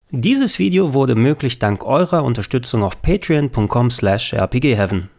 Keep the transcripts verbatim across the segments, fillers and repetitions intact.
Dieses Video wurde möglich dank eurer Unterstützung auf patreon punkt com slash r p g heaven.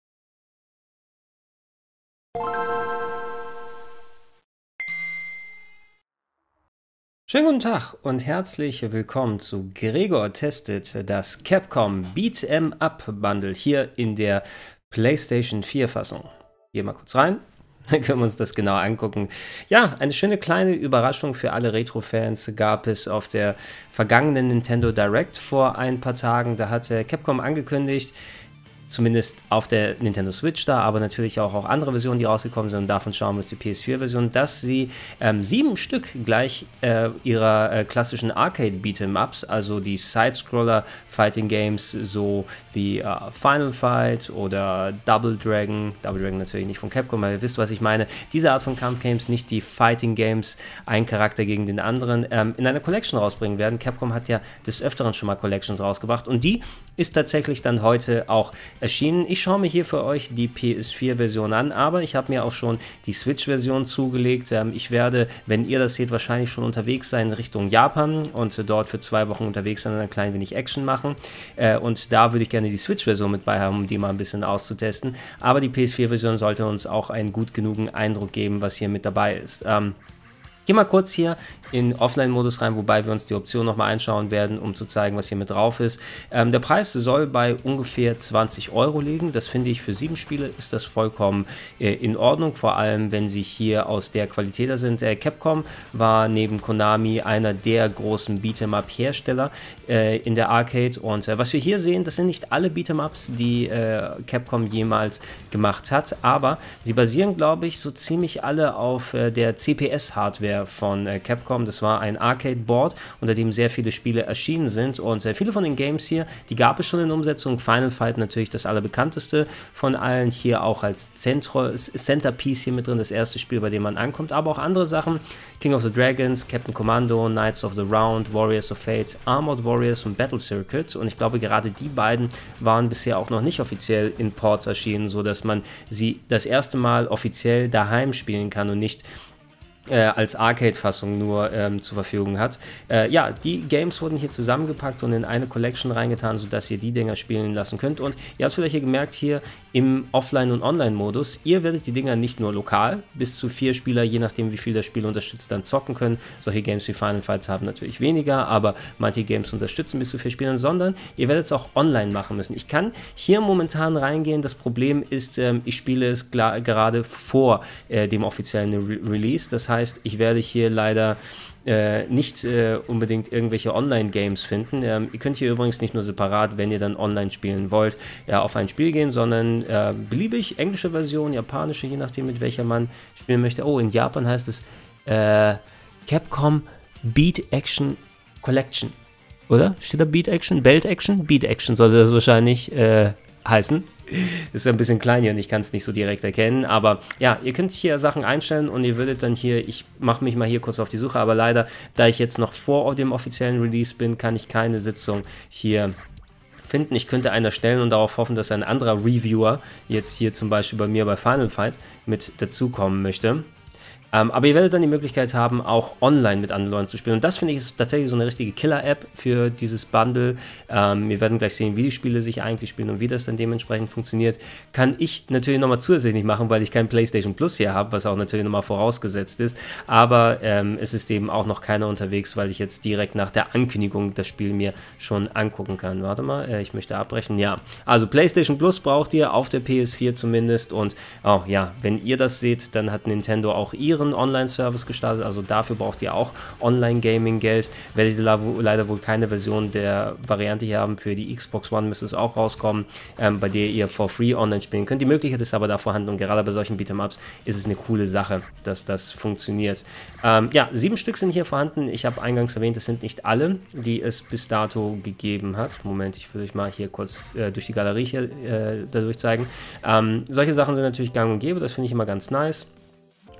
Schönen guten Tag und herzlich willkommen zu Gregor testet das Capcom Beat 'em Up Bundle hier in der PlayStation vier Fassung. Hier mal kurz rein. Dann können wir uns das genau angucken. Ja, eine schöne kleine Überraschung für alle Retro-Fans gab es auf der vergangenen Nintendo Direct vor ein paar Tagen. Da hat Capcom angekündigt, zumindest auf der Nintendo Switch da, aber natürlich auch, auch andere Versionen, die rausgekommen sind, und davon schauen wir uns die P S vier Version, dass sie ähm, sieben Stück gleich äh, ihrer äh, klassischen Arcade-Beat'em-Ups, also die Side-Scroller-Fighting-Games, so wie äh, Final Fight oder Double Dragon, Double Dragon natürlich nicht von Capcom, aber ihr wisst, was ich meine, diese Art von Kampfgames, nicht die Fighting-Games, ein Charakter gegen den anderen, ähm, in einer Collection rausbringen werden. Capcom hat ja des Öfteren schon mal Collections rausgebracht und die ist tatsächlich dann heute auch erschienen. Ich schaue mir hier für euch die P S vier Version an, aber ich habe mir auch schon die Switch-Version zugelegt. Ähm, ich werde, wenn ihr das seht, wahrscheinlich schon unterwegs sein in Richtung Japan und äh, dort für zwei Wochen unterwegs sein und ein klein wenig Action machen. Äh, und da würde ich gerne die Switch-Version mit bei haben, um die mal ein bisschen auszutesten. Aber die P S vier Version sollte uns auch einen gut genugen Eindruck geben, was hier mit dabei ist. Ähm, Geh mal kurz hier in Offline-Modus rein, wobei wir uns die Option nochmal einschauen werden, um zu zeigen, was hier mit drauf ist. Ähm, der Preis soll bei ungefähr zwanzig Euro liegen. Das finde ich, für sieben Spiele ist das vollkommen äh, in Ordnung, vor allem wenn sie hier aus der Qualität da sind. Äh, Capcom war neben Konami einer der großen Beat'em-Up-Hersteller äh, in der Arcade, und äh, was wir hier sehen, das sind nicht alle Beat'em-Ups, die äh, Capcom jemals gemacht hat, aber sie basieren, glaube ich, so ziemlich alle auf äh, der C P S-Hardware von äh, Capcom. Das war ein Arcade-Board, unter dem sehr viele Spiele erschienen sind, und äh, viele von den Games hier, die gab es schon in Umsetzung. Final Fight natürlich das allerbekannteste von allen, hier auch als Zentro Centerpiece hier mit drin, das erste Spiel, bei dem man ankommt, aber auch andere Sachen, King of the Dragons, Captain Commando, Knights of the Round, Warriors of Fate, Armored Warriors und Battle Circuit, und ich glaube, gerade die beiden waren bisher auch noch nicht offiziell in Ports erschienen, so dass man sie das erste Mal offiziell daheim spielen kann und nicht Äh, als Arcade-Fassung nur ähm, zur Verfügung hat. Äh, ja, die Games wurden hier zusammengepackt und in eine Collection reingetan, sodass ihr die Dinger spielen lassen könnt. Und ihr habt vielleicht hier gemerkt, hier im Offline- und Online-Modus, ihr werdet die Dinger nicht nur lokal, bis zu vier Spieler, je nachdem wie viel das Spiel unterstützt, dann zocken können. Solche Games wie Final Fights haben natürlich weniger, aber manche Games unterstützen bis zu vier Spielern, sondern ihr werdet es auch online machen müssen. Ich kann hier momentan reingehen, das Problem ist, ähm, ich spiele es gerade vor äh, dem offiziellen Re Release, das heißt, heißt, ich werde hier leider äh, nicht äh, unbedingt irgendwelche Online-Games finden. Ähm, ihr könnt hier übrigens nicht nur separat, wenn ihr dann online spielen wollt, ja, auf ein Spiel gehen, sondern äh, beliebig englische Version, japanische, je nachdem mit welcher man spielen möchte. Oh, in Japan heißt es äh, Capcom Beat Action Collection, oder? Steht da Beat Action? Belt Action? Beat Action sollte das wahrscheinlich äh, heißen. Ist ein bisschen klein hier und ich kann es nicht so direkt erkennen, aber ja, ihr könnt hier Sachen einstellen und ihr würdet dann hier, ich mache mich mal hier kurz auf die Suche, aber leider, da ich jetzt noch vor dem offiziellen Release bin, kann ich keine Sitzung hier finden. Ich könnte eine erstellen und darauf hoffen, dass ein anderer Reviewer jetzt hier zum Beispiel bei mir bei Final Fight mit dazukommen möchte. Ähm, aber ihr werdet dann die Möglichkeit haben, auch online mit anderen Leuten zu spielen. Und das, finde ich, ist tatsächlich so eine richtige Killer-App für dieses Bundle. Ähm, wir werden gleich sehen, wie die Spiele sich eigentlich spielen und wie das dann dementsprechend funktioniert. Kann ich natürlich nochmal zusätzlich nicht machen, weil ich kein PlayStation Plus hier habe, was auch natürlich nochmal vorausgesetzt ist. Aber ähm, es ist eben auch noch keiner unterwegs, weil ich jetzt direkt nach der Ankündigung das Spiel mir schon angucken kann. Warte mal, äh, ich möchte abbrechen. Ja, also PlayStation Plus braucht ihr, auf der P S vier zumindest. Und oh, ja, wenn ihr das seht, dann hat Nintendo auch ihre Online-Service gestartet, also dafür braucht ihr auch Online-Gaming-Geld. Werdet ihr leider wohl keine Version der Variante hier haben. Für die Xbox One müsste es auch rauskommen, ähm, bei der ihr for free online spielen könnt. Die Möglichkeit ist aber da vorhanden, und gerade bei solchen Beat'em-Ups ist es eine coole Sache, dass das funktioniert. Ähm, ja, sieben Stück sind hier vorhanden. Ich habe eingangs erwähnt, es sind nicht alle, die es bis dato gegeben hat. Moment, ich will euch mal hier kurz äh, durch die Galerie hier äh, dadurch zeigen. Ähm, solche Sachen sind natürlich gang und gäbe, das finde ich immer ganz nice.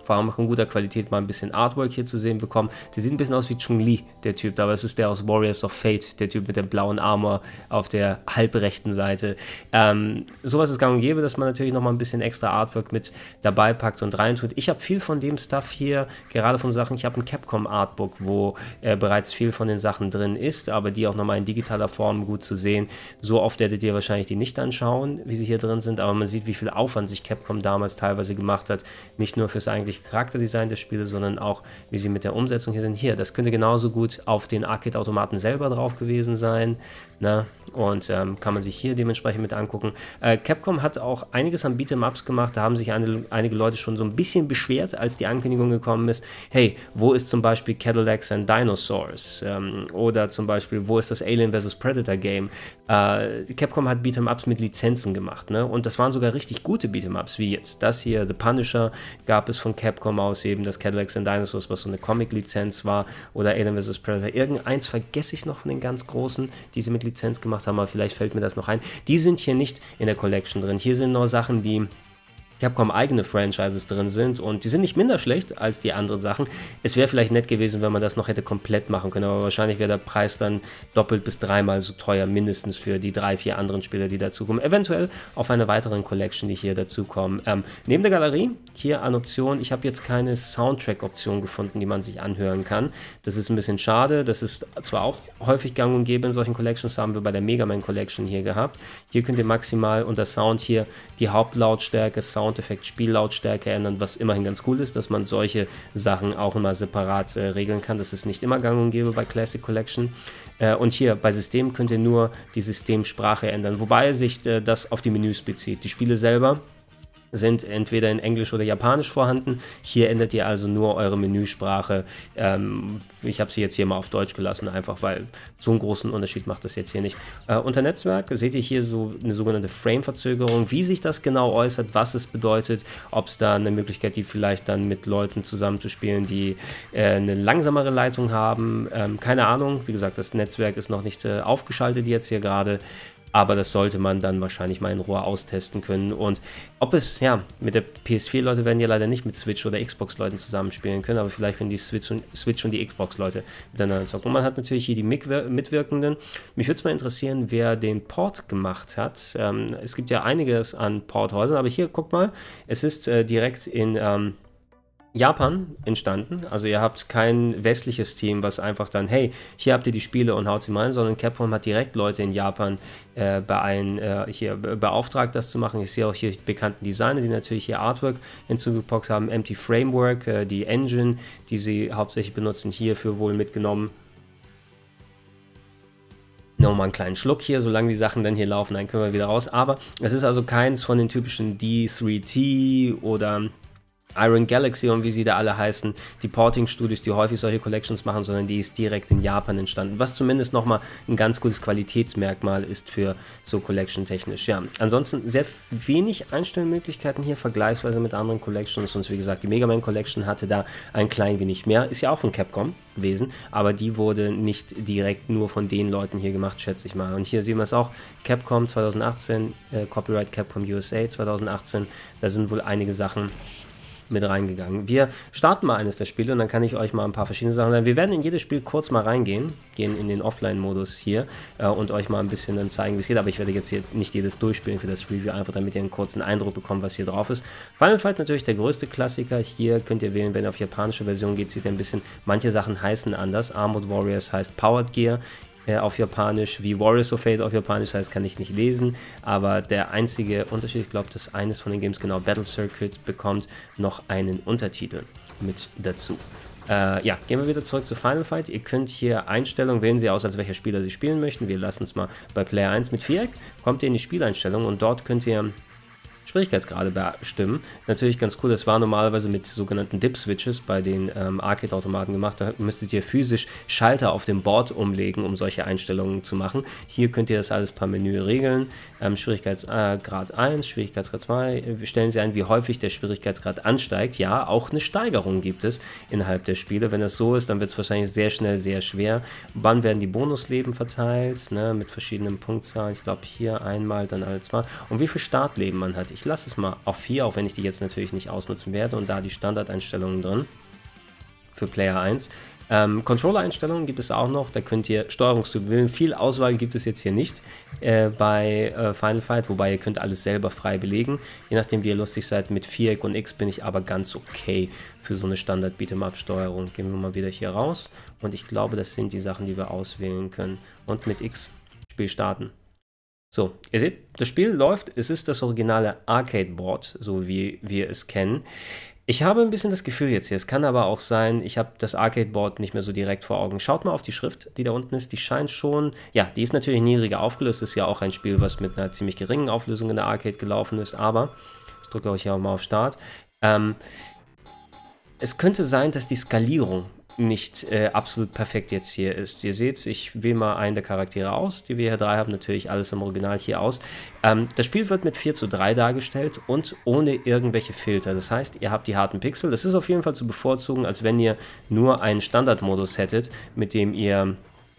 vor allem auch in guter Qualität mal ein bisschen Artwork hier zu sehen bekommen. Der sieht ein bisschen aus wie Chun-Li, der Typ, aber es ist der aus Warriors of Fate, der Typ mit dem blauen Armor auf der halbrechten Seite. Ähm, sowas ist gang und gäbe, dass man natürlich nochmal ein bisschen extra Artwork mit dabei packt und reintut. Ich habe viel von dem Stuff hier, gerade von Sachen, ich habe ein Capcom Artbook, wo äh, bereits viel von den Sachen drin ist, aber die auch nochmal in digitaler Form gut zu sehen. So oft werdet ihr wahrscheinlich die nicht anschauen, wie sie hier drin sind, aber man sieht, wie viel Aufwand sich Capcom damals teilweise gemacht hat, nicht nur fürs eigentliche Charakterdesign der Spiele, sondern auch, wie sie mit der Umsetzung hier sind. Hier, das könnte genauso gut auf den Arcade-Automaten selber drauf gewesen sein, ne? Und ähm, kann man sich hier dementsprechend mit angucken. Äh, Capcom hat auch einiges an Beat'em-Ups gemacht, da haben sich eine, einige Leute schon so ein bisschen beschwert, als die Ankündigung gekommen ist, hey, wo ist zum Beispiel Cadillacs and Dinosaurs? Ähm, oder zum Beispiel, wo ist das Alien versus. Predator Game? Äh, Capcom hat Beat'em-Ups mit Lizenzen gemacht, ne? Und das waren sogar richtig gute Beat'em-Ups, wie jetzt das hier, The Punisher, gab es von Capcom aus, eben das Cadillacs and Dinosaurs, was so eine Comic-Lizenz war, oder Alien versus. Predator. Irgendeins vergesse ich noch von den ganz großen, die sie mit Lizenz gemacht haben, aber vielleicht fällt mir das noch ein. Die sind hier nicht in der Collection drin. Hier sind nur Sachen, die Capcom eigene Franchises drin sind und die sind nicht minder schlecht als die anderen Sachen. Es wäre vielleicht nett gewesen, wenn man das noch hätte komplett machen können, aber wahrscheinlich wäre der Preis dann doppelt bis dreimal so teuer, mindestens für die drei, vier anderen Spieler, die dazukommen. Eventuell auf einer weiteren Collection, die hier dazukommen. Ähm, neben der Galerie, hier an Optionen, ich habe jetzt keine Soundtrack-Option gefunden, die man sich anhören kann. Das ist ein bisschen schade, das ist zwar auch häufig gang und gäbe in solchen Collections, haben wir bei der Mega Man Collection hier gehabt. Hier könnt ihr maximal unter Sound hier die Hauptlautstärke, Sound Effekt, Spiellautstärke ändern, was immerhin ganz cool ist, dass man solche Sachen auch immer separat äh, regeln kann. Das ist nicht immer gang und gäbe bei Classic Collection. Äh, und hier bei System könnt ihr nur die Systemsprache ändern, wobei sich äh, das auf die Menüs bezieht. Die Spiele selber sind entweder in Englisch oder Japanisch vorhanden. Hier ändert ihr also nur eure Menüsprache. Ähm, ich habe sie jetzt hier mal auf Deutsch gelassen, einfach weil so einen großen Unterschied macht das jetzt hier nicht. Äh, unter Netzwerk seht ihr hier so eine sogenannte Frame-Verzögerung, wie sich das genau äußert, was es bedeutet, ob es da eine Möglichkeit gibt, vielleicht dann mit Leuten zusammenzuspielen, die äh, eine langsamere Leitung haben. Ähm, keine Ahnung, wie gesagt, das Netzwerk ist noch nicht äh, aufgeschaltet jetzt hier gerade. Aber das sollte man dann wahrscheinlich mal in Ruhe austesten können. Und ob es, ja, mit der P S vier Leute werden ja leider nicht mit Switch oder Xbox Leuten zusammenspielen können, aber vielleicht können die Switch und, Switch und die Xbox Leute miteinander zocken. Und man hat natürlich hier die Mitwirkenden. Mich würde es mal interessieren, wer den Port gemacht hat. Ähm, es gibt ja einiges an Porthäusern, aber hier, guckt mal, es ist äh, direkt in Ähm, Japan entstanden, also ihr habt kein westliches Team, was einfach dann, hey, hier habt ihr die Spiele und haut sie mal ein, sondern Capcom hat direkt Leute in Japan äh, bei ein, äh, hier beauftragt, das zu machen. Ich sehe auch hier die bekannten Designer, die natürlich hier Artwork hinzugepackt haben, M T Framework, äh, die Engine, die sie hauptsächlich benutzen, hierfür wohl mitgenommen. Nochmal einen kleinen Schluck hier, solange die Sachen dann hier laufen, dann können wir wieder raus, aber es ist also keins von den typischen D drei T oder Iron Galaxy und wie sie da alle heißen, die Porting-Studios, die häufig solche Collections machen, sondern die ist direkt in Japan entstanden, was zumindest nochmal ein ganz gutes Qualitätsmerkmal ist für so Collection-technisch. Ja, ansonsten sehr wenig Einstellmöglichkeiten hier, vergleichsweise mit anderen Collections, und wie gesagt, die Mega Man Collection hatte da ein klein wenig mehr, ist ja auch von Capcom gewesen, aber die wurde nicht direkt nur von den Leuten hier gemacht, schätze ich mal. Und hier sehen wir es auch, Capcom zwanzig achtzehn, äh, Copyright Capcom U S A zwanzig achtzehn, da sind wohl einige Sachen mit reingegangen. Wir starten mal eines der Spiele und dann kann ich euch mal ein paar verschiedene Sachen sagen. Wir werden in jedes Spiel kurz mal reingehen, gehen in den Offline-Modus hier äh, und euch mal ein bisschen dann zeigen, wie es geht, aber ich werde jetzt hier nicht jedes durchspielen für das Review, einfach damit ihr einen kurzen Eindruck bekommt, was hier drauf ist. Final Fight natürlich der größte Klassiker. Hier könnt ihr wählen, wenn ihr auf japanische Version geht, sieht ihr ein bisschen, manche Sachen heißen anders. Armored Warriors heißt Powered Gear auf Japanisch, wie Warriors of Fate auf Japanisch heißt, kann ich nicht lesen, aber der einzige Unterschied, ich glaube, dass eines von den Games, genau, Battle Circuit, bekommt noch einen Untertitel mit dazu. Äh, ja, gehen wir wieder zurück zu Final Fight. Ihr könnt hier Einstellungen, wählen Sie aus, als welcher Spieler Sie spielen möchten. Wir lassen es mal bei Player eins mit Viereck. Kommt ihr in die Spieleinstellungen und dort könnt ihr Schwierigkeitsgrade bestimmen. Natürlich ganz cool, das war normalerweise mit sogenannten Dip-Switches bei den ähm, Arcade-Automaten gemacht. Da müsstet ihr physisch Schalter auf dem Board umlegen, um solche Einstellungen zu machen. Hier könnt ihr das alles per Menü regeln. Ähm, Schwierigkeitsgrad eins, Schwierigkeitsgrad zwei. Stellen Sie ein, wie häufig der Schwierigkeitsgrad ansteigt. Ja, auch eine Steigerung gibt es innerhalb der Spiele. Wenn das so ist, dann wird es wahrscheinlich sehr schnell sehr schwer. Wann werden die Bonusleben verteilt? Ne, mit verschiedenen Punktzahlen. Ich glaube hier einmal, dann alle zwei. Und wie viel Startleben man hat. Ich Ich lasse es mal auf vier, auch wenn ich die jetzt natürlich nicht ausnutzen werde. Und da die Standardeinstellungen drin für Player eins. Ähm, Controller-Einstellungen gibt es auch noch, da könnt ihr Steuerungstypen wählen. Viel Auswahl gibt es jetzt hier nicht äh, bei äh, Final Fight, wobei ihr könnt alles selber frei belegen. Je nachdem wie ihr lustig seid, mit Viereck und X bin ich aber ganz okay für so eine Standard-Beat'em-up-Steuerung. Gehen wir mal wieder hier raus und ich glaube, das sind die Sachen, die wir auswählen können. Und mit X Spiel starten. So, ihr seht, das Spiel läuft, es ist das originale Arcade-Board, so wie wir es kennen. Ich habe ein bisschen das Gefühl jetzt hier, es kann aber auch sein, ich habe das Arcade-Board nicht mehr so direkt vor Augen. Schaut mal auf die Schrift, die da unten ist, die scheint schon, ja, die ist natürlich niedriger aufgelöst, ist ja auch ein Spiel, was mit einer ziemlich geringen Auflösung in der Arcade gelaufen ist, aber, ich drücke euch hier auch mal auf Start, ähm, es könnte sein, dass die Skalierung nicht äh, absolut perfekt jetzt hier ist. Ihr seht, ich wähle mal einen der Charaktere aus, die wir hier drei haben, natürlich alles im Original hier aus. Ähm, das Spiel wird mit vier zu drei dargestellt und ohne irgendwelche Filter. Das heißt, ihr habt die harten Pixel. Das ist auf jeden Fall zu bevorzugen, als wenn ihr nur einen Standardmodus hättet, mit dem ihr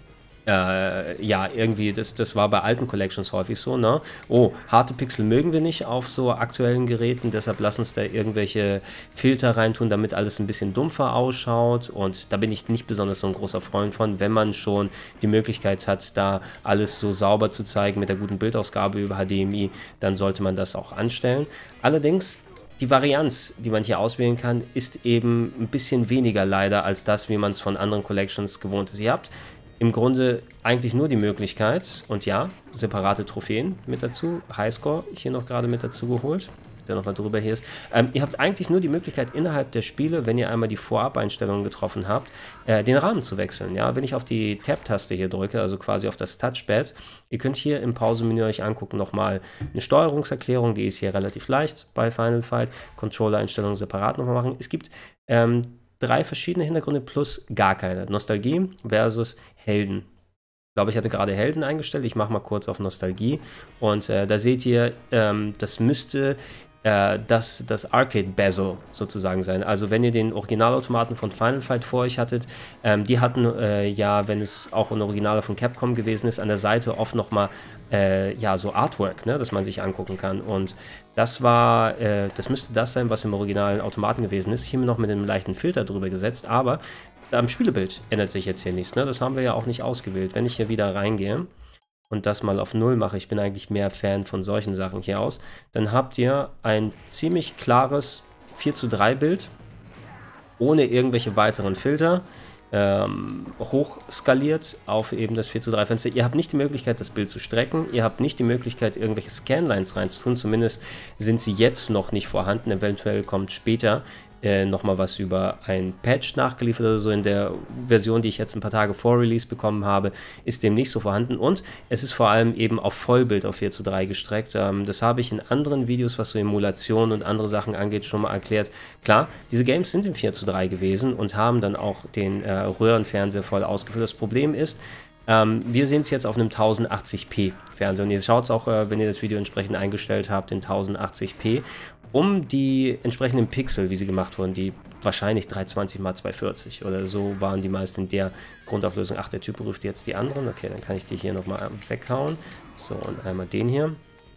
Äh, ja, irgendwie, das, das war bei alten Collections häufig so, ne? Oh, harte Pixel mögen wir nicht auf so aktuellen Geräten, deshalb lass uns da irgendwelche Filter reintun, damit alles ein bisschen dumpfer ausschaut, und da bin ich nicht besonders so ein großer Freund von. Wenn man schon die Möglichkeit hat, da alles so sauber zu zeigen mit der guten Bildausgabe über H D M I, dann sollte man das auch anstellen. Allerdings, die Varianz, die man hier auswählen kann, ist eben ein bisschen weniger leider als das, wie man es von anderen Collections gewohnt ist. Ihr habt im Grunde eigentlich nur die Möglichkeit, und ja, separate Trophäen mit dazu, Highscore hier noch gerade mit dazu geholt, der nochmal drüber hier ist. Ähm, ihr habt eigentlich nur die Möglichkeit innerhalb der Spiele, wenn ihr einmal die Vorab-Einstellungen getroffen habt, äh, den Rahmen zu wechseln. Ja, wenn ich auf die Tab-Taste hier drücke, also quasi auf das Touchpad, ihr könnt hier im Pausemenü euch angucken, nochmal eine Steuerungserklärung, die ist hier relativ leicht bei Final Fight, Controller-Einstellungen separat nochmal machen. Es gibt ähm, drei verschiedene Hintergründe plus gar keine. Nostalgie versus Helden. Ich glaube, ich hatte gerade Helden eingestellt. Ich mache mal kurz auf Nostalgie. Und äh, da seht ihr, ähm, das müsste äh, das, das Arcade-Bezel sozusagen sein. Also wenn ihr den Originalautomaten von Final Fight vor euch hattet, ähm, die hatten äh, ja, wenn es auch ein Originaler von Capcom gewesen ist, an der Seite oft nochmal äh, ja, so Artwork, ne, das man sich angucken kann. Und das war, äh, das müsste das sein, was im originalen Automaten gewesen ist. Hier noch mit einem leichten Filter drüber gesetzt, aber am Spielebild ändert sich jetzt hier nichts. Ne? Das haben wir ja auch nicht ausgewählt. Wenn ich hier wieder reingehe und das mal auf null mache, ich bin eigentlich mehr Fan von solchen Sachen hier aus, dann habt ihr ein ziemlich klares vier zu drei Bild, ohne irgendwelche weiteren Filter, ähm, hochskaliert auf eben das vier zu drei Fenster. Ihr habt nicht die Möglichkeit, das Bild zu strecken, ihr habt nicht die Möglichkeit, irgendwelche Scanlines reinzutun, zumindest sind sie jetzt noch nicht vorhanden, eventuell kommt später Äh, nochmal was über ein Patch nachgeliefert oder so. In der Version, die ich jetzt ein paar Tage vor Release bekommen habe, ist dem nicht so vorhanden, und es ist vor allem eben auf Vollbild auf vier zu drei gestreckt. Ähm, das habe ich in anderen Videos, was so Emulation und andere Sachen angeht, schon mal erklärt. Klar, diese Games sind im vier zu drei gewesen und haben dann auch den äh, Röhrenfernseher voll ausgefüllt. Das Problem ist, Ähm, wir sehen es jetzt auf einem tausendachtzig p Fernseher, und ihr schaut es auch, äh, wenn ihr das Video entsprechend eingestellt habt, in tausendachtzig p, um die entsprechenden Pixel, wie sie gemacht wurden, die wahrscheinlich dreihundertzwanzig mal zweihundertvierzig oder so waren die meisten in der Grundauflösung. Ach, der Typ ruft jetzt die anderen. Okay, dann kann ich die hier nochmal weghauen. So, und einmal den hier.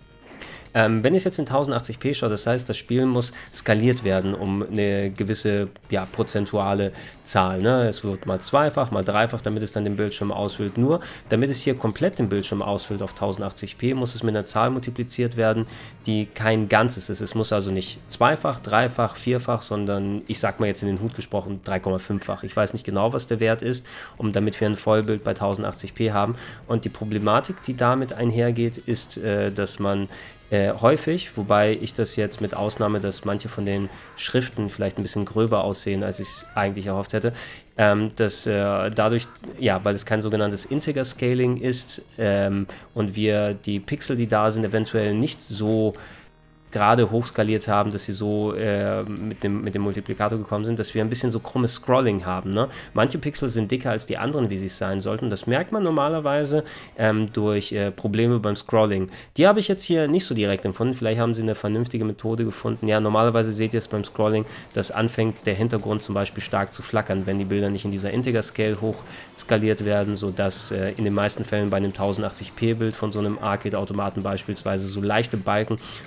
Ähm, wenn ich es jetzt in tausendachtzig p schaue, das heißt, das Spiel muss skaliert werden um eine gewisse, ja, prozentuale Zahl. Ne? Es wird mal zweifach, mal dreifach, damit es dann den Bildschirm ausfüllt. Nur, damit es hier komplett den Bildschirm ausfüllt auf tausendachtzig p, muss es mit einer Zahl multipliziert werden, die kein Ganzes ist. Es muss also nicht zweifach, dreifach, vierfach, sondern, ich sag mal jetzt in den Hut gesprochen, drei Komma fünffach. Ich weiß nicht genau, was der Wert ist, um damit wir ein Vollbild bei tausendachtzig p haben. Und die Problematik, die damit einhergeht, ist, äh, dass man Äh, häufig, wobei ich das jetzt mit Ausnahme, dass manche von den Schriften vielleicht ein bisschen gröber aussehen, als ich es eigentlich erhofft hätte, ähm, dass äh, dadurch, ja, weil es kein sogenanntes Integer-Scaling ist ähm, und wir die Pixel, die da sind, eventuell nicht so gerade hochskaliert haben, dass sie so äh, mit, dem, mit dem Multiplikator gekommen sind, dass wir ein bisschen so krummes Scrolling haben. Ne? Manche Pixel sind dicker als die anderen, wie sie es sein sollten. Das merkt man normalerweise ähm, durch äh, Probleme beim Scrolling. Die habe ich jetzt hier nicht so direkt empfunden. Vielleicht haben sie eine vernünftige Methode gefunden. Ja, normalerweise seht ihr es beim Scrolling, dass anfängt der Hintergrund zum Beispiel stark zu flackern, wenn die Bilder nicht in dieser Integer-Scale hochskaliert werden, sodass äh, in den meisten Fällen bei einem tausendachtzig p Bild von so einem Arcade-Automaten beispielsweise so leichte Balken oben und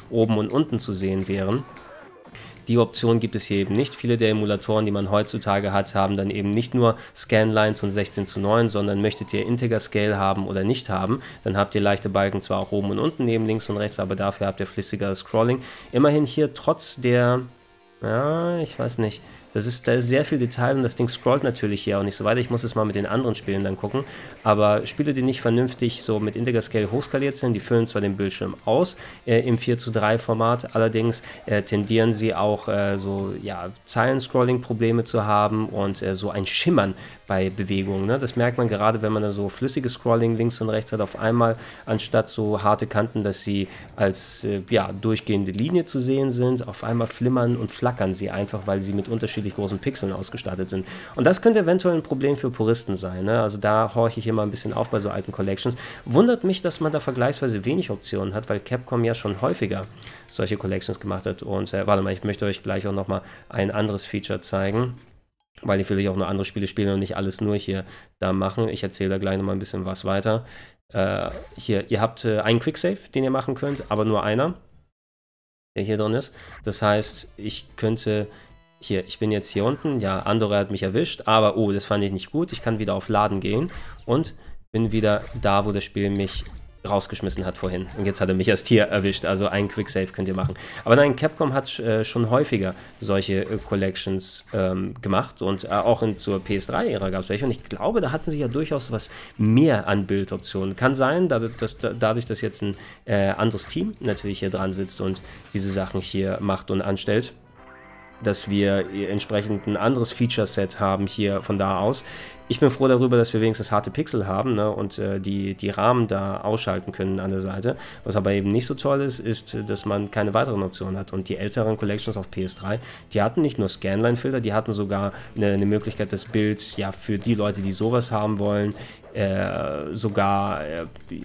und unten zu sehen wären. Die Option gibt es hier eben nicht. Viele der Emulatoren, die man heutzutage hat, haben dann eben nicht nur Scanlines und sechzehn zu neun, sondern möchtet ihr Integer Scale haben oder nicht haben, dann habt ihr leichte Balken zwar auch oben und unten, neben links und rechts, aber dafür habt ihr flüssigeres Scrolling. Immerhin hier trotz der, ja, ich weiß nicht, das ist, da ist sehr viel Detail und das Ding scrollt natürlich hier auch nicht so weiter. Ich muss es mal mit den anderen Spielen dann gucken. Aber Spiele, die nicht vernünftig so mit Integer Scale hochskaliert sind, die füllen zwar den Bildschirm aus äh, im vier zu drei Format, allerdings äh, tendieren sie auch äh, so ja, Zeilenscrolling-Probleme zu haben und äh, so ein Schimmern bei Bewegungen. Ne? Das merkt man gerade, wenn man da so flüssiges Scrolling links und rechts hat, auf einmal anstatt so harte Kanten, dass sie als äh, ja, durchgehende Linie zu sehen sind, auf einmal flimmern und flackern sie einfach, weil sie mit unterschiedlichen großen Pixeln ausgestattet sind. Und das könnte eventuell ein Problem für Puristen sein. Ne? Also da horche ich immer ein bisschen auf bei so alten Collections. Wundert mich, dass man da vergleichsweise wenig Optionen hat, weil Capcom ja schon häufiger solche Collections gemacht hat. Und äh, warte mal, ich möchte euch gleich auch nochmal ein anderes Feature zeigen, weil ich will auch noch andere Spiele spielen und nicht alles nur hier da machen. Ich erzähle da gleich nochmal ein bisschen was weiter. Äh, hier, ihr habt äh, einen Quicksave, den ihr machen könnt, aber nur einer, der hier drin ist. Das heißt, ich könnte hier, ich bin jetzt hier unten, ja, Andorra hat mich erwischt, aber oh, das fand ich nicht gut. Ich kann wieder auf Laden gehen und bin wieder da, wo das Spiel mich rausgeschmissen hat vorhin. Und jetzt hat er mich erst hier erwischt, also einen Quicksave könnt ihr machen. Aber nein, Capcom hat äh, schon häufiger solche äh, Collections ähm, gemacht und äh, auch in, zur P S drei-Ära gab es welche. Und ich glaube, da hatten sie ja durchaus was mehr an Bildoptionen. Kann sein, dadurch, dass, dadurch, dass jetzt ein äh, anderes Team natürlich hier dran sitzt und diese Sachen hier macht und anstellt, dass wir entsprechend ein anderes Feature-Set haben hier von da aus. Ich bin froh darüber, dass wir wenigstens harte Pixel haben, ne, und äh, die, die Rahmen da ausschalten können an der Seite. Was aber eben nicht so toll ist, ist, dass man keine weiteren Optionen hat. Und die älteren Collections auf P S drei, die hatten nicht nur Scanline-Filter, die hatten sogar eine, eine Möglichkeit, das Bild ja für die Leute, die sowas haben wollen, äh, sogar äh,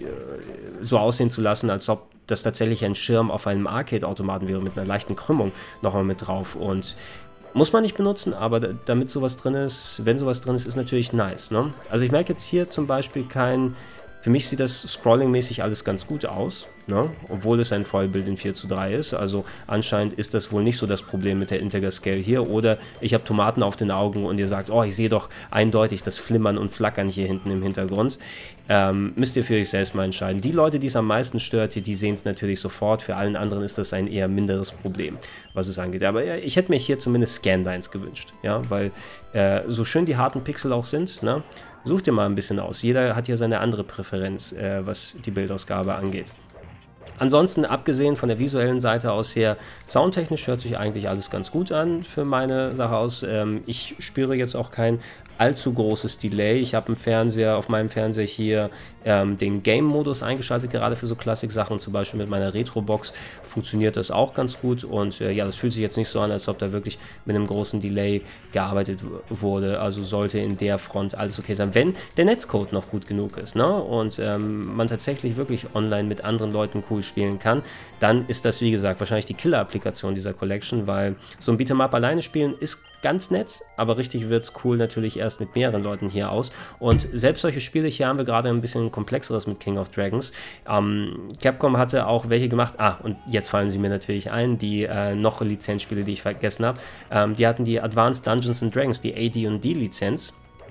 so aussehen zu lassen, als ob das tatsächlich ein Schirm auf einem Arcade-Automaten wäre, mit einer leichten Krümmung nochmal mit drauf. Und muss man nicht benutzen, aber damit sowas drin ist, wenn sowas drin ist, ist natürlich nice. Ne? Also ich merke jetzt hier zum Beispiel kein, für mich sieht das Scrolling-mäßig alles ganz gut aus, ne? Obwohl es ein Vollbild in vier zu drei ist. Also anscheinend ist das wohl nicht so das Problem mit der Integer Scale hier. Oder ich habe Tomaten auf den Augen und ihr sagt, oh, ich sehe doch eindeutig das Flimmern und Flackern hier hinten im Hintergrund. Ähm, müsst ihr für euch selbst mal entscheiden. Die Leute, die es am meisten stört, die sehen es natürlich sofort. Für allen anderen ist das ein eher minderes Problem, was es angeht. Aber äh, ich hätte mir hier zumindest Scanlines gewünscht, ja, weil äh, so schön die harten Pixel auch sind, ne? Sucht ihr mal ein bisschen aus. Jeder hat hier seine andere Präferenz, äh, was die Bildausgabe angeht. Ansonsten, abgesehen von der visuellen Seite aus her, soundtechnisch hört sich eigentlich alles ganz gut an für meine Sache aus. Ähm, ich spüre jetzt auch kein allzu großes Delay. Ich habe im Fernseher, auf meinem Fernseher hier ähm, den Game-Modus eingeschaltet, gerade für so Klassik-Sachen, zum Beispiel mit meiner Retro-Box funktioniert das auch ganz gut und äh, ja, das fühlt sich jetzt nicht so an, als ob da wirklich mit einem großen Delay gearbeitet wurde, also sollte in der Front alles okay sein, wenn der Netzcode noch gut genug ist, ne? Und ähm, man tatsächlich wirklich online mit anderen Leuten cool spielen kann, dann ist das, wie gesagt, wahrscheinlich die Killer-Applikation dieser Collection, weil so ein Beat'em-up alleine spielen ist ganz nett, aber richtig wird es cool natürlich erst mit mehreren Leuten hier aus. Und selbst solche Spiele, hier haben wir gerade ein bisschen komplexeres mit King of Dragons. Ähm, Capcom hatte auch welche gemacht, ah, und jetzt fallen sie mir natürlich ein, die äh, noch Lizenzspiele, die ich vergessen habe. Ähm, die hatten die Advanced Dungeons and Dragons, die A D und D Lizenz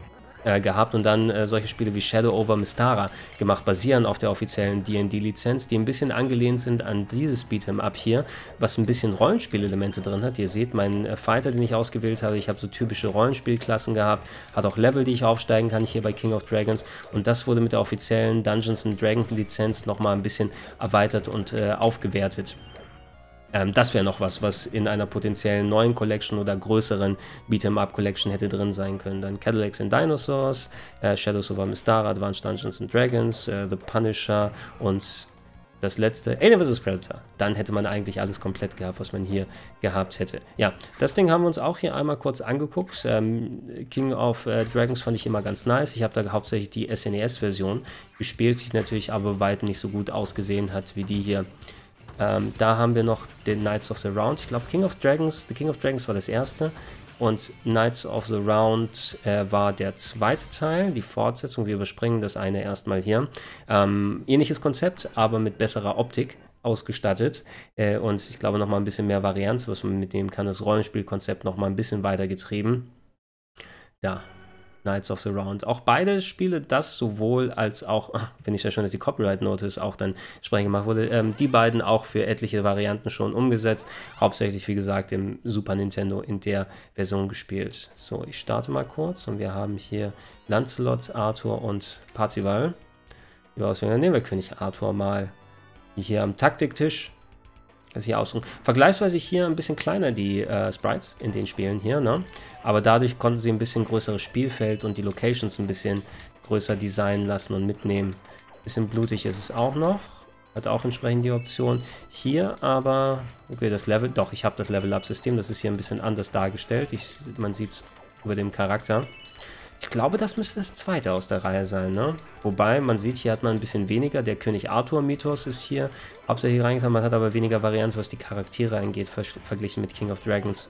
gehabt und dann äh, solche Spiele wie Shadow over Mystara gemacht, basieren auf der offiziellen D und D-Lizenz, die ein bisschen angelehnt sind an dieses Beat'em-up hier, was ein bisschen Rollenspielelemente drin hat. Ihr seht meinen äh, Fighter, den ich ausgewählt habe, ich habe so typische Rollenspielklassen gehabt, hat auch Level, die ich aufsteigen kann hier bei King of Dragons und das wurde mit der offiziellen Dungeons and Dragons Lizenz nochmal ein bisschen erweitert und äh, aufgewertet. Ähm, das wäre noch was, was in einer potenziellen neuen Collection oder größeren Beat'em-up-Collection hätte drin sein können. Dann Cadillacs and Dinosaurs, äh, Shadows over Mystara, Advanced Dungeons and Dragons, äh, The Punisher und das letzte, Alien versus. Predator. Dann hätte man eigentlich alles komplett gehabt, was man hier gehabt hätte. Ja, das Ding haben wir uns auch hier einmal kurz angeguckt. Ähm, King of äh, Dragons fand ich immer ganz nice. Ich habe da hauptsächlich die S N E S-Version gespielt, die natürlich aber weit nicht so gut ausgesehen hat wie die hier. Ähm, da haben wir noch den Knights of the Round. Ich glaube, King of Dragons, The King of Dragons war das erste und Knights of the Round äh, war der zweite Teil, die Fortsetzung. Wir überspringen das eine erstmal hier. Ähm, ähnliches Konzept, aber mit besserer Optik. ausgestattet äh, und ich glaube nochmal ein bisschen mehr Varianz, was man mitnehmen kann. Das Rollenspielkonzept nochmal ein bisschen weiter getrieben. Ja, Knights of the Round. Auch beide Spiele, das sowohl als auch, wenn ich ja schon, dass die Copyright Notice auch dann entsprechend gemacht wurde, ähm, die beiden auch für etliche Varianten schon umgesetzt. Hauptsächlich, wie gesagt, im Super Nintendo in der Version gespielt. So, ich starte mal kurz und wir haben hier Lancelot, Arthur und Parzival. Die Auswählung, nehmen wir König Arthur mal hier am Taktiktisch. Das hier ausdrücken. Vergleichsweise hier ein bisschen kleiner die äh, Sprites in den Spielen hier, ne? Aber dadurch konnten sie ein bisschen größeres Spielfeld und die Locations ein bisschen größer designen lassen und mitnehmen. Bisschen blutig ist es auch noch. Hat auch entsprechend die Option. Hier aber, okay, das Level, doch, ich habe das Level-Up-System, das ist hier ein bisschen anders dargestellt. Ich, man sieht es über dem Charakter. Ich glaube, das müsste das zweite aus der Reihe sein, ne? Wobei, man sieht, hier hat man ein bisschen weniger. Der König Arthur-Mythos ist hier hauptsächlich reingetan. Man hat aber weniger Varianz, was die Charaktere angeht, ver verglichen mit King of Dragons.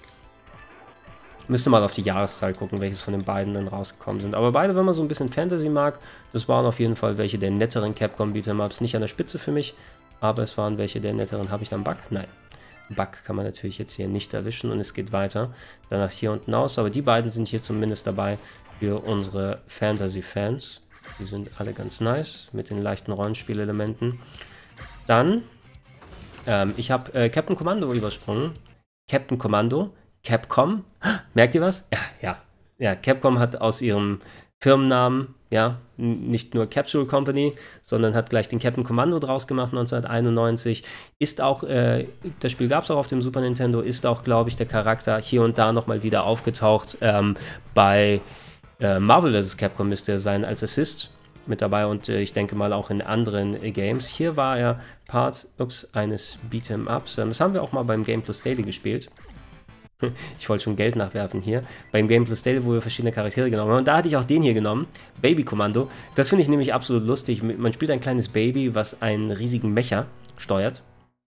Müsste mal auf die Jahreszahl gucken, welches von den beiden dann rausgekommen sind. Aber beide, wenn man so ein bisschen Fantasy mag, das waren auf jeden Fall welche der netteren Capcom Beat'em-Ups. Nicht an der Spitze für mich, aber es waren welche der netteren. Habe ich dann Bug? Nein. Bug kann man natürlich jetzt hier nicht erwischen und es geht weiter. Danach hier unten aus, aber die beiden sind hier zumindest dabei für unsere Fantasy-Fans. Die sind alle ganz nice mit den leichten Rollenspielelementen. Dann, ähm, ich habe äh, Captain Commando übersprungen. Captain Commando, Capcom. Merkt ihr was? Ja, ja. Ja, Capcom hat aus ihrem Firmennamen, ja, nicht nur Capsule Company, sondern hat gleich den Captain Commando draus gemacht neunzehnhunderteinundneunzig. Ist auch, äh, das Spiel gab es auch auf dem Super Nintendo, ist auch, glaube ich, der Charakter hier und da nochmal wieder aufgetaucht. Ähm, bei äh, Marvel versus. Capcom müsste er sein als Assist mit dabei und äh, ich denke mal auch in anderen äh, Games. Hier war er Part ups, eines Beat'em-Ups. Ähm, das haben wir auch mal beim Game Plus Daily gespielt. Ich wollte schon Geld nachwerfen hier. Beim Game Plus Daily, wo wir verschiedene Charaktere genommen haben. Und da hatte ich auch den hier genommen. Baby Kommando. Das finde ich nämlich absolut lustig. Man spielt ein kleines Baby, was einen riesigen Mecha steuert.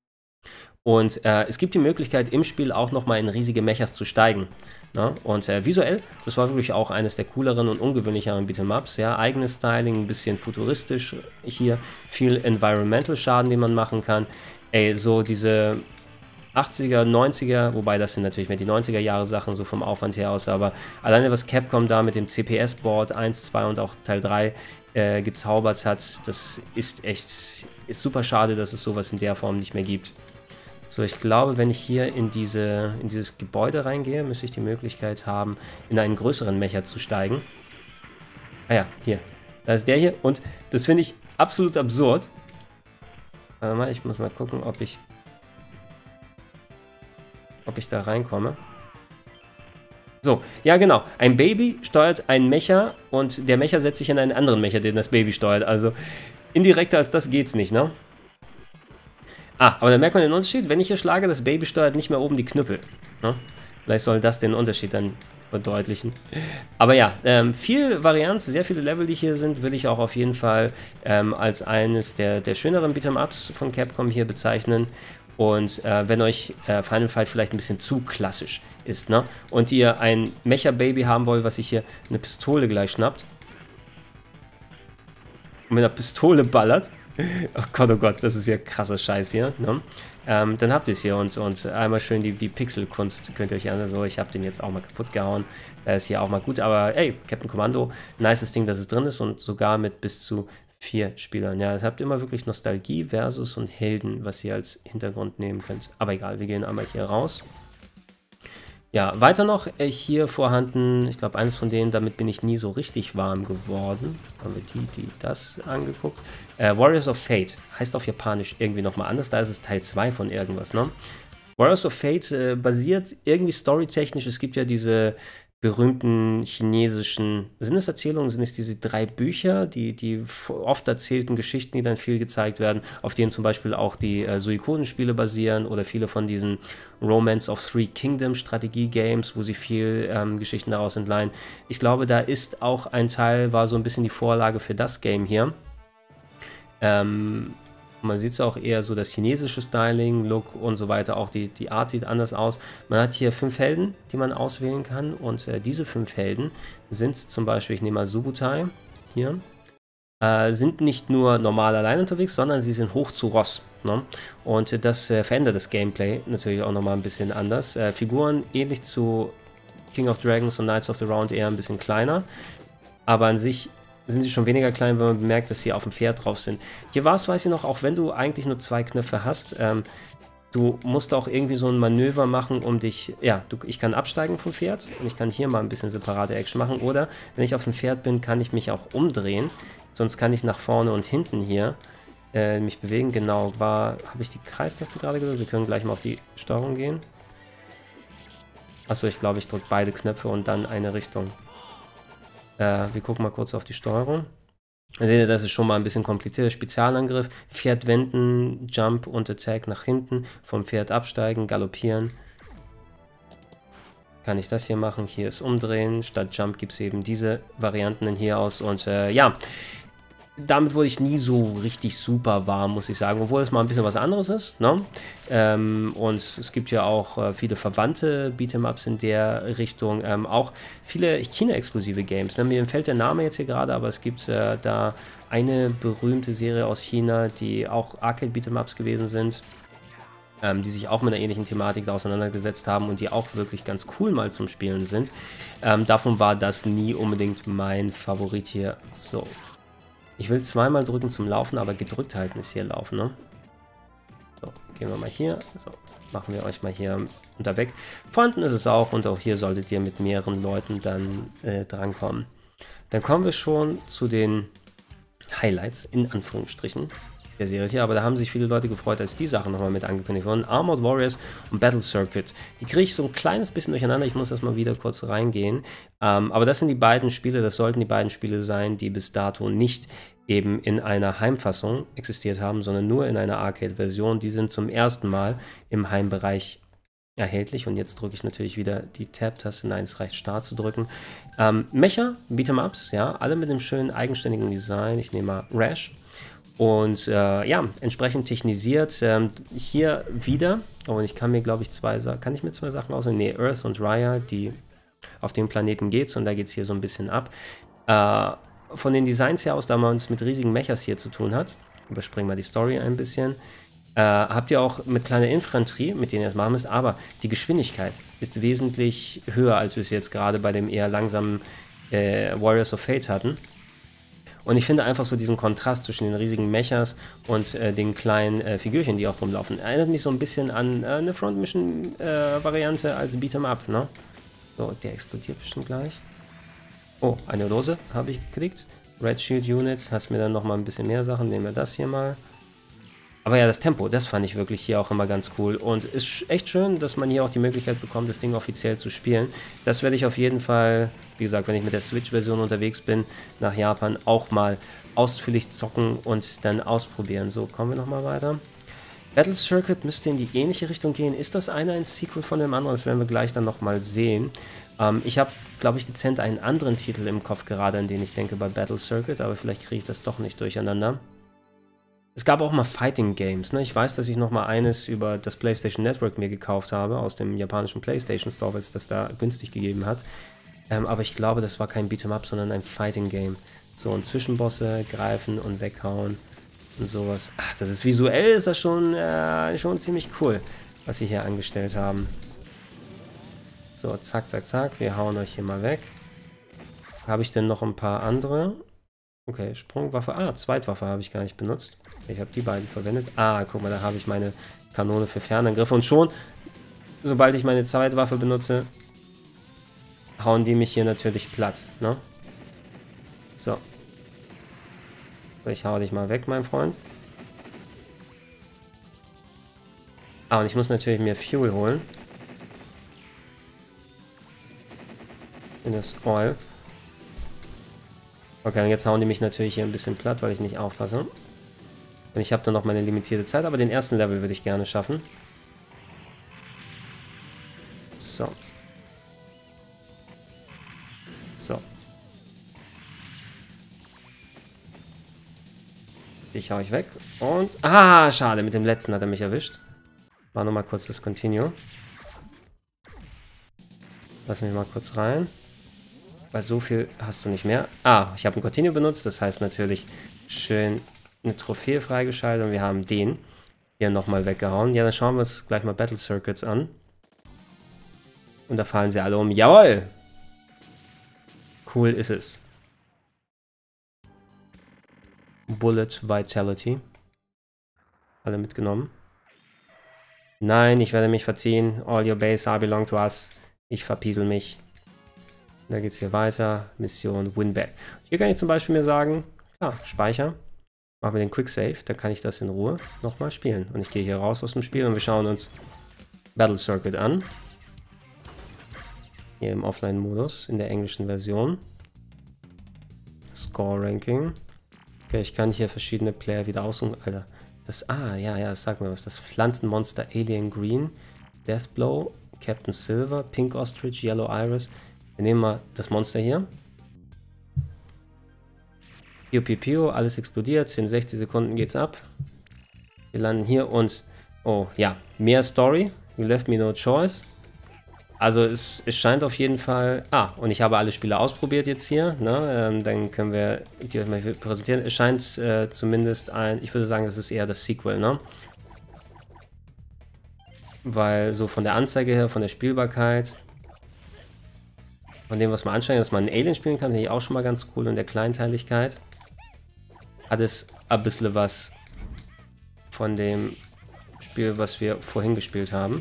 Und äh, es gibt die Möglichkeit, im Spiel auch nochmal in riesige Mechas zu steigen. Na? Und äh, visuell, das war wirklich auch eines der cooleren und ungewöhnlicheren Beat'em-Ups. Ja? Eigenes Styling, ein bisschen futuristisch hier. Viel Environmental-Schaden, den man machen kann. Ey, so diese achtziger, neunziger, wobei das sind natürlich mehr die neunziger Jahre Sachen, so vom Aufwand her aus, aber alleine was Capcom da mit dem C P S-Board eins, zwei und auch Teil drei äh, gezaubert hat, das ist echt, ist super schade, dass es sowas in der Form nicht mehr gibt. So, ich glaube, wenn ich hier in, diese, in dieses Gebäude reingehe, müsste ich die Möglichkeit haben, in einen größeren Mecha zu steigen. Ah ja, hier. Da ist der hier und das finde ich absolut absurd. Warte mal, ich muss mal gucken, ob ich ob ich da reinkomme. So, ja genau. Ein Baby steuert einen Mecha und der Mecha setzt sich in einen anderen Mecha, den das Baby steuert. Also indirekter als das geht's nicht, ne? Ah, aber da merkt man den Unterschied. Wenn ich hier schlage, das Baby steuert nicht mehr oben die Knüppel. Ne? Vielleicht soll das den Unterschied dann verdeutlichen. Aber ja, ähm, viel Varianz, sehr viele Level, die hier sind, will ich auch auf jeden Fall ähm, als eines der, der schöneren Beat'em-Ups von Capcom hier bezeichnen. Und äh, wenn euch äh, Final Fight vielleicht ein bisschen zu klassisch ist, ne? Und ihr ein Mecha-Baby haben wollt, was sich hier eine Pistole gleich schnappt. Und mit einer Pistole ballert. Oh Gott, oh Gott, das ist ja krasser Scheiß hier, ne? Ähm, dann habt ihr es hier und, und einmal schön die, die Pixelkunst könnt ihr euch an. So, ich habe den jetzt auch mal kaputt gehauen. Da ist hier auch mal gut, aber ey, Captain Commando, nices Ding, dass es drin ist und sogar mit bis zu vier Spielern. Ja, ihr habt immer wirklich Nostalgie versus und Helden, was ihr als Hintergrund nehmen könnt. Aber egal, wir gehen einmal hier raus. Ja, weiter noch äh, hier vorhanden, ich glaube eines von denen, damit bin ich nie so richtig warm geworden. Haben wir die, die das angeguckt. Äh, Warriors of Fate heißt auf Japanisch irgendwie nochmal anders, da ist es Teil zwei von irgendwas, ne? Warriors of Fate äh, basiert irgendwie storytechnisch, es gibt ja diese berühmten chinesischen, sind es Erzählungen, sind es diese drei Bücher, die, die oft erzählten Geschichten, die dann viel gezeigt werden, auf denen zum Beispiel auch die äh, Suikoden-Spiele basieren oder viele von diesen Romance of Three Kingdoms Strategie-Games, wo sie viel ähm, Geschichten daraus entleihen. Ich glaube, da ist auch ein Teil, war so ein bisschen die Vorlage für das Game hier. Ähm, Man sieht es auch eher so das chinesische Styling, Look und so weiter. Auch die, die Art sieht anders aus. Man hat hier fünf Helden, die man auswählen kann. Und äh, diese fünf Helden sind zum Beispiel, ich nehme mal Subutai hier. äh, sind nicht nur normal allein unterwegs, sondern sie sind hoch zu Ross. Ne? Und das äh, verändert das Gameplay natürlich auch nochmal ein bisschen anders. Äh, Figuren ähnlich zu King of Dragons und Knights of the Round eher ein bisschen kleiner, aber an sich sind sie schon weniger klein, wenn man bemerkt, dass sie auf dem Pferd drauf sind. Hier war es, weiß ich noch, auch wenn du eigentlich nur zwei Knöpfe hast, ähm, du musst auch irgendwie so ein Manöver machen, um dich, ja, du, ich kann absteigen vom Pferd und ich kann hier mal ein bisschen separate Action machen, oder wenn ich auf dem Pferd bin, kann ich mich auch umdrehen, sonst kann ich nach vorne und hinten hier äh, mich bewegen. Genau, war, habe ich die Kreistaste gerade gedrückt? Wir können gleich mal auf die Steuerung gehen. Achso, ich glaube, ich drücke beide Knöpfe und dann eine Richtung. Äh, wir gucken mal kurz auf die Steuerung. Seht ihr, das ist schon mal ein bisschen komplizierter. Spezialangriff, Pferd wenden, Jump und Attack nach hinten, vom Pferd absteigen, galoppieren. Kann ich das hier machen? Hier ist umdrehen, statt Jump gibt es eben diese Varianten hier aus. Und äh, ja, damit wurde ich nie so richtig super warm, muss ich sagen, obwohl es mal ein bisschen was anderes ist. Ne? Ähm, und es gibt ja auch äh, viele verwandte Beat'em-Ups in der Richtung, ähm, auch viele China-exklusive Games. Ne? Mir entfällt der Name jetzt hier gerade, aber es gibt äh, da eine berühmte Serie aus China, die auch Arcade-Beat'em-Ups gewesen sind, ähm, die sich auch mit einer ähnlichen Thematik da auseinandergesetzt haben und die auch wirklich ganz cool mal zum Spielen sind. Ähm, davon war das nie unbedingt mein Favorit hier. So. Ich will zweimal drücken zum Laufen, aber gedrückt halten ist hier Laufen, ne? So, gehen wir mal hier. So, machen wir euch mal hier unterweg. Vorhanden ist es auch und auch hier solltet ihr mit mehreren Leuten dann äh, drankommen. Dann kommen wir schon zu den Highlights, in Anführungsstrichen, der Serie hier, aber da haben sich viele Leute gefreut, als die Sachen nochmal mit angekündigt wurden. Armored Warriors und Battle Circuit. Die kriege ich so ein kleines bisschen durcheinander, ich muss das mal wieder kurz reingehen. Ähm, aber das sind die beiden Spiele, das sollten die beiden Spiele sein, die bis dato nicht eben in einer Heimfassung existiert haben, sondern nur in einer Arcade-Version. Die sind zum ersten Mal im Heimbereich erhältlich. Und jetzt drücke ich natürlich wieder die Tab-Taste. Nein, es reicht Start zu drücken. Ähm, Mecha, Beat'em-Ups, ja, alle mit einem schönen eigenständigen Design. Ich nehme mal Rash. Und äh, ja, entsprechend technisiert. Ähm, hier wieder, oh, und ich kann mir, glaube ich, zwei Sachen, kann ich mir zwei Sachen auswählen? Nee, Earth und Raya, die auf dem Planeten geht's und da geht es hier so ein bisschen ab. Äh, von den Designs her aus, da man es mit riesigen Mechas hier zu tun hat, überspringen wir die Story ein bisschen, äh, habt ihr auch mit kleiner Infanterie, mit denen ihr das machen müsst, aber die Geschwindigkeit ist wesentlich höher, als wir es jetzt gerade bei dem eher langsamen äh, Warriors of Fate hatten. Und ich finde einfach so diesen Kontrast zwischen den riesigen Mechas und äh, den kleinen äh, Figürchen, die auch rumlaufen. Erinnert mich so ein bisschen an äh, eine Front Mission äh, Variante als Beat'em Up, ne? So, der explodiert bestimmt gleich. Oh, eine Dose habe ich geklickt. Red Shield Units, hast mir dann nochmal ein bisschen mehr Sachen. Nehmen wir das hier mal. Aber ja, das Tempo, das fand ich wirklich hier auch immer ganz cool. Und ist echt schön, dass man hier auch die Möglichkeit bekommt, das Ding offiziell zu spielen. Das werde ich auf jeden Fall, wie gesagt, wenn ich mit der Switch-Version unterwegs bin, nach Japan auch mal ausführlich zocken und dann ausprobieren. So, kommen wir nochmal weiter. Battle Circuit müsste in die ähnliche Richtung gehen. Ist das einer ein Sequel von dem anderen? Das werden wir gleich dann nochmal sehen. Ähm, ich habe, glaube ich, dezent einen anderen Titel im Kopf gerade, an den ich denke bei Battle Circuit, aber vielleicht kriege ich das doch nicht durcheinander. Es gab auch mal Fighting Games, ne? Ich weiß, dass ich noch mal eines über das PlayStation Network mir gekauft habe, aus dem japanischen PlayStation Store, weil es das da günstig gegeben hat. Ähm, aber ich glaube, das war kein Beat'em Up, sondern ein Fighting Game. So, und Zwischenbosse greifen und weghauen und sowas. Ach, das ist visuell, ist das schon, äh, schon ziemlich cool, was sie hier angestellt haben. So, zack, zack, zack, wir hauen euch hier mal weg. Habe ich denn noch ein paar andere? Okay, Sprungwaffe. Ah, Zweitwaffe habe ich gar nicht benutzt. Ich habe die beiden verwendet. Ah, guck mal, da habe ich meine Kanone für Fernangriffe. Und schon, sobald ich meine Zweitwaffe benutze, hauen die mich hier natürlich platt, ne? So. Ich hau dich mal weg, mein Freund. Ah, und ich muss natürlich mir Fuel holen. In das Oil. Okay, und jetzt hauen die mich natürlich hier ein bisschen platt, weil ich nicht aufpasse. Und ich habe dann noch meine limitierte Zeit, aber den ersten Level würde ich gerne schaffen. So. So. Dich hau ich weg. Und... Ah, schade, mit dem letzten hat er mich erwischt. War nochmal kurz das Continue. Lass mich mal kurz rein. Weil so viel hast du nicht mehr. Ah, ich habe ein Continue benutzt, das heißt natürlich schön eine Trophäe freigeschaltet und wir haben den hier nochmal weggehauen. Ja, dann schauen wir uns gleich mal Battle Circuits an. Und da fallen sie alle um. Jawohl! Cool ist es. Bullet Vitality. Alle mitgenommen. Nein, ich werde mich verziehen. All your base are belong to us. Ich verpiesel mich. Da geht's hier weiter. Mission Winback. Hier kann ich zum Beispiel mir sagen, ja, Speicher. Machen wir den Quick Save. Da kann ich das in Ruhe nochmal spielen. Und ich gehe hier raus aus dem Spiel und wir schauen uns Battle Circuit an. Hier im Offline-Modus, in der englischen Version. Score-Ranking. Okay, ich kann hier verschiedene Player wieder aussuchen. Alter, das, ah, ja, ja, das sagt mir was. Das Pflanzenmonster Alien Green, Deathblow, Captain Silver, Pink Ostrich, Yellow Iris. Wir nehmen mal das Monster hier. Piu, piu, piu, alles explodiert. In sechzig Sekunden geht's ab. Wir landen hier und, oh, ja, mehr Story. You left me no choice. Also es, es scheint auf jeden Fall... Ah, und ich habe alle Spiele ausprobiert jetzt hier. Ne? Ähm, dann können wir die euch mal präsentieren. Es scheint äh, zumindest ein... Ich würde sagen, das ist eher das Sequel, ne? Weil so von der Anzeige her, von der Spielbarkeit, von dem, was man anscheinend, dass man einen Alien spielen kann, finde ich auch schon mal ganz cool. Und der Kleinteiligkeit hat es ein bisschen was von dem Spiel, was wir vorhin gespielt haben.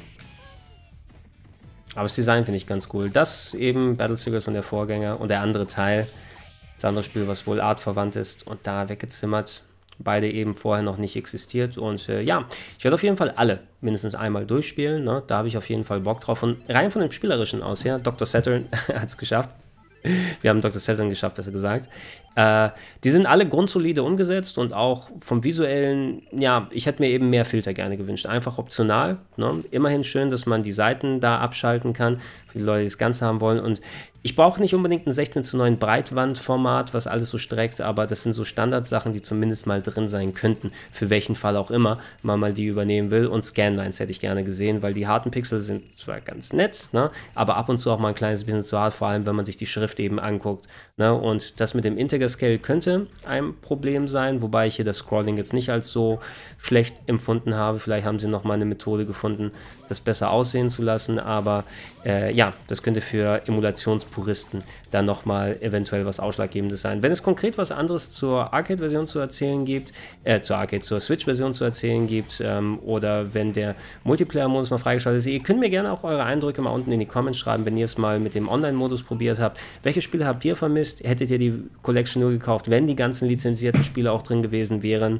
Aber das Design finde ich ganz cool. Das eben Battle Circuits und der Vorgänger und der andere Teil, das andere Spiel, was wohl artverwandt ist und da weggezimmert. Beide eben vorher noch nicht existiert. Und äh, ja, ich werde auf jeden Fall alle mindestens einmal durchspielen. Ne? Da habe ich auf jeden Fall Bock drauf. Und rein von dem Spielerischen aus her, Doktor Saturn hat es geschafft. Wir haben Doktor Saturn geschafft, besser gesagt. Äh, die sind alle grundsolide umgesetzt und auch vom visuellen, ja, ich hätte mir eben mehr Filter gerne gewünscht. Einfach optional. Ne? Immerhin schön, dass man die Seiten da abschalten kann, für die Leute, die das Ganze haben wollen. Und ich brauche nicht unbedingt ein sechzehn zu neun Breitwandformat, was alles so streckt, aber das sind so Standardsachen, die zumindest mal drin sein könnten, für welchen Fall auch immer man mal die übernehmen will. Und Scanlines hätte ich gerne gesehen, weil die harten Pixel sind zwar ganz nett, ne, aber ab und zu auch mal ein kleines bisschen zu hart, vor allem wenn man sich die Schrift eben anguckt. Ne, und das mit dem Integer Scale könnte ein Problem sein, wobei ich hier das Scrolling jetzt nicht als so schlecht empfunden habe. Vielleicht haben sie noch mal eine Methode gefunden, das besser aussehen zu lassen, aber äh, ja, das könnte für Emulationspuristen dann nochmal eventuell was Ausschlaggebendes sein. Wenn es konkret was anderes zur Arcade-Version zu erzählen gibt, äh, zur Arcade, zur Switch-Version zu erzählen gibt, ähm, oder wenn der Multiplayer-Modus mal freigeschaltet ist, ihr könnt mir gerne auch eure Eindrücke mal unten in die Comments schreiben, wenn ihr es mal mit dem Online-Modus probiert habt. Welche Spiele habt ihr vermisst? Hättet ihr die Collection nur gekauft, wenn die ganzen lizenzierten Spiele auch drin gewesen wären?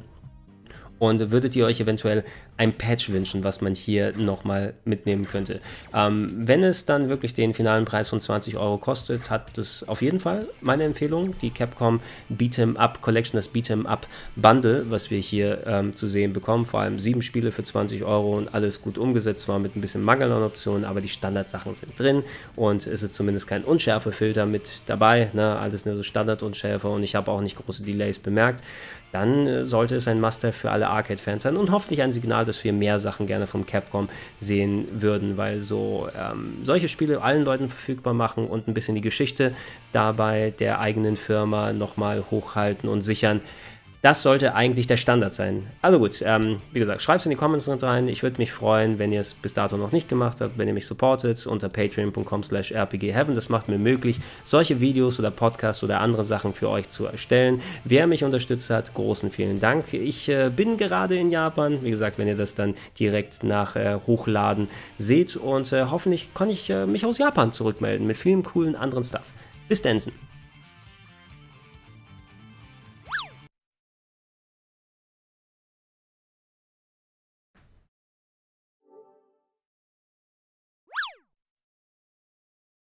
Und würdet ihr euch eventuell ein Patch wünschen, was man hier nochmal mitnehmen könnte? Ähm, wenn es dann wirklich den finalen Preis von zwanzig Euro kostet, hat das auf jeden Fall meine Empfehlung. Die Capcom Beat'em Up Collection, das Beat'em Up Bundle, was wir hier ähm, zu sehen bekommen. Vor allem sieben Spiele für zwanzig Euro und alles gut umgesetzt, zwar mit ein bisschen Mangel an Optionen, aber die Standardsachen sind drin und es ist zumindest kein Unschärfefilter mit dabei. Ne? Alles nur so Standardunschärfe und ich habe auch nicht große Delays bemerkt. Dann äh, sollte es ein Must-Have für alle Arcade-Fans sein und hoffentlich ein Signal, dass wir mehr Sachen gerne vom Capcom sehen würden, weil so ähm, solche Spiele allen Leuten verfügbar machen und ein bisschen die Geschichte dabei der eigenen Firma nochmal hochhalten und sichern. Das sollte eigentlich der Standard sein. Also gut, ähm, wie gesagt, schreibt es in die Comments rein. Ich würde mich freuen, wenn ihr es bis dato noch nicht gemacht habt, wenn ihr mich supportet unter patreon punkt com slash r p g heaven. Das macht mir möglich, solche Videos oder Podcasts oder andere Sachen für euch zu erstellen. Wer mich unterstützt hat, großen vielen Dank. Ich äh, bin gerade in Japan. Wie gesagt, wenn ihr das dann direkt nach äh, Hochladen seht und äh, hoffentlich kann ich äh, mich aus Japan zurückmelden mit vielen coolen anderen Stuff. Bis dann.